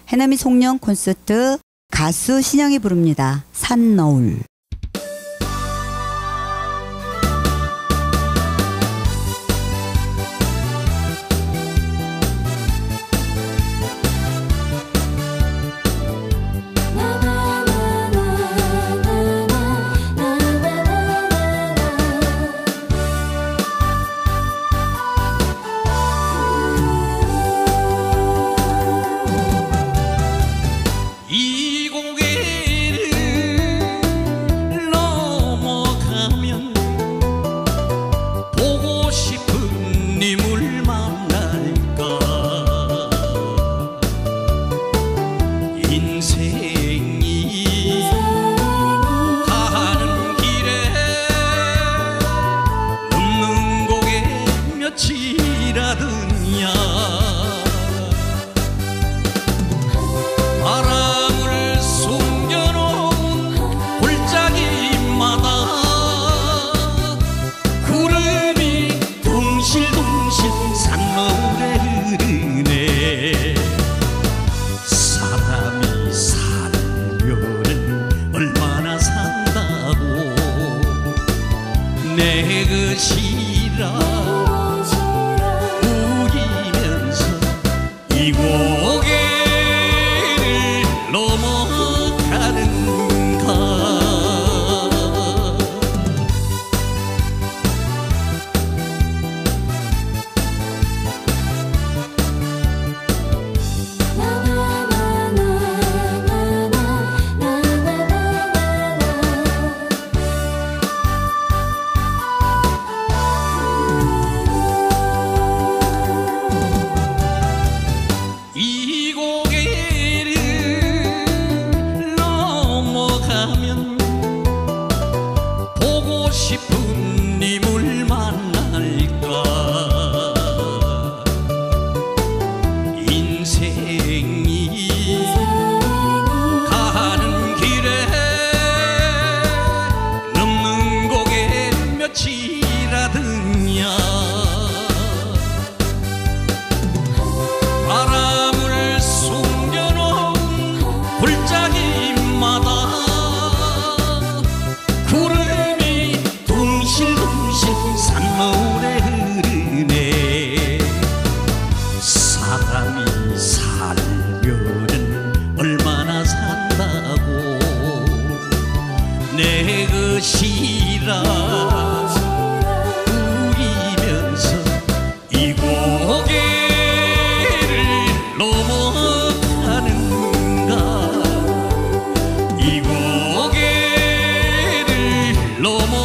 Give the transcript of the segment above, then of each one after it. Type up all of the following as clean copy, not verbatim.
해남이 송년 콘서트 가수 신영이 부릅니다. 산너울. 바람을 숨겨놓은 골짜기마다 구름이 둥실둥실 산노래 흐르네. 사람이 살면은 얼마나 산다고 내 것이라 이 고개를 넘어가는가. 이 고개를 넘어가면 보고 싶은 님을 만날까. 인생이 가는 길에 넘는 고개 몇이라더냐. 바람을 숨겨놓은 골짜기마다 구름이 둥실둥실 산노래 흐르네. 사람이 살면은 얼마나 산다고 내 것이라 우리면서 이 고개 넘어가는가. 이 고개를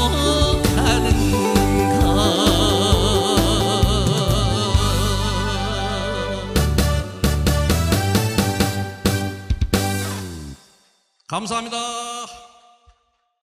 넘어가는가. 감사합니다.